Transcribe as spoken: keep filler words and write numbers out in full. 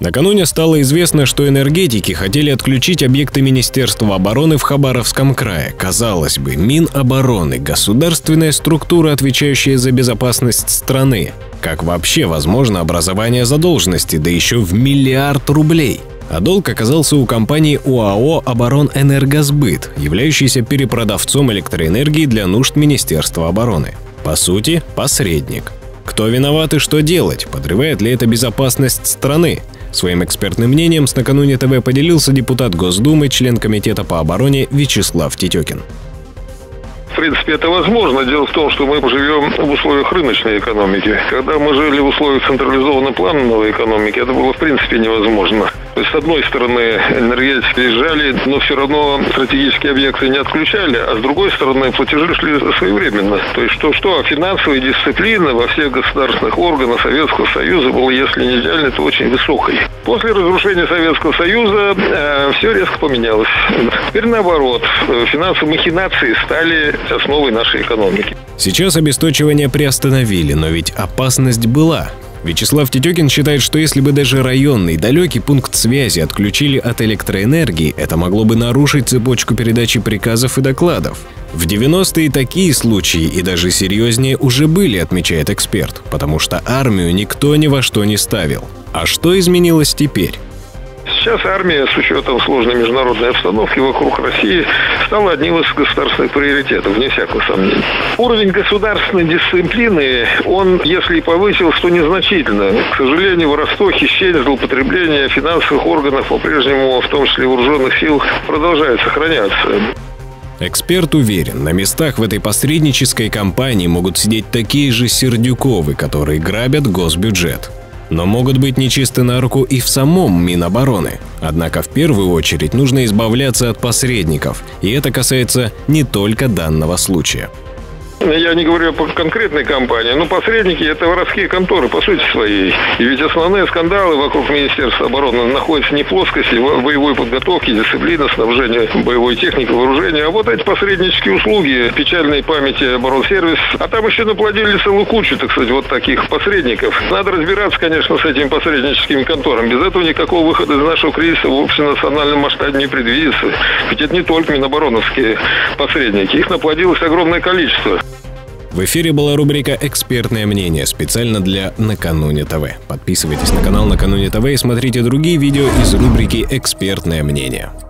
Накануне стало известно, что энергетики хотели отключить объекты Министерства обороны в Хабаровском крае. Казалось бы, Минобороны – государственная структура, отвечающая за безопасность страны. Как вообще возможно образование задолженности, да еще в миллиард рублей? А долг оказался у компании ОАО «Оборонэнергосбыт», являющейся перепродавцом электроэнергии для нужд Министерства обороны. По сути, посредник. Кто виноват и что делать? Подрывает ли это безопасность страны? Своим экспертным мнением с Накануне ТВ поделился депутат Госдумы, член Комитета по обороне Вячеслав Тетекин. В принципе, это возможно. Дело в том, что мы живем в условиях рыночной экономики. Когда мы жили в условиях централизованной плановой экономики, это было в принципе невозможно. То есть, с одной стороны, энергетики лежали, но все равно стратегические объекты не отключали, а с другой стороны, платежи шли своевременно. То есть, что-что, финансовая дисциплина во всех государственных органах Советского Союза была, если не идеальной, то очень высокой. После разрушения Советского Союза э, все резко поменялось. Теперь наоборот, финансовые махинации стали основой нашей экономики. Сейчас обесточивание приостановили, но ведь опасность была. Вячеслав Тетекин считает, что если бы даже районный далекий пункт связи отключили от электроэнергии, это могло бы нарушить цепочку передачи приказов и докладов. В девяностые такие случаи и даже серьезнее уже были, отмечает эксперт, потому что армию никто ни во что не ставил. А что изменилось теперь? Сейчас армия, с учетом сложной международной обстановки вокруг России, стала одним из государственных приоритетов, вне всякого сомнения. Уровень государственной дисциплины, он, если и повысился, то незначительно. К сожалению, воровство, хищение, злоупотребление финансовых органов по-прежнему, в том числе вооруженных сил, продолжает сохраняться. Эксперт уверен, на местах в этой посреднической кампании могут сидеть такие же Сердюковы, которые грабят госбюджет. Но могут быть нечисты на руку и в самом Минобороны. Однако в первую очередь нужно избавляться от посредников, и это касается не только данного случая. Я не говорю по конкретной компании, но посредники – это воровские конторы, по сути своей. И ведь основные скандалы вокруг Министерства обороны находятся не в плоскости боевой подготовки, дисциплины, снабжения боевой техникой, вооружения, а вот эти посреднические услуги, печальной памяти оборонсервис. А там еще наплодили целую кучу, так сказать, вот таких посредников. Надо разбираться, конечно, с этими посредническими конторами. Без этого никакого выхода из нашего кризиса в общенациональном масштабе не предвидится. Ведь это не только минобороновские посредники, их наплодилось огромное количество. В эфире была рубрика «Экспертное мнение» специально для Накануне ТВ. Подписывайтесь на канал Накануне ТВ и смотрите другие видео из рубрики «Экспертное мнение».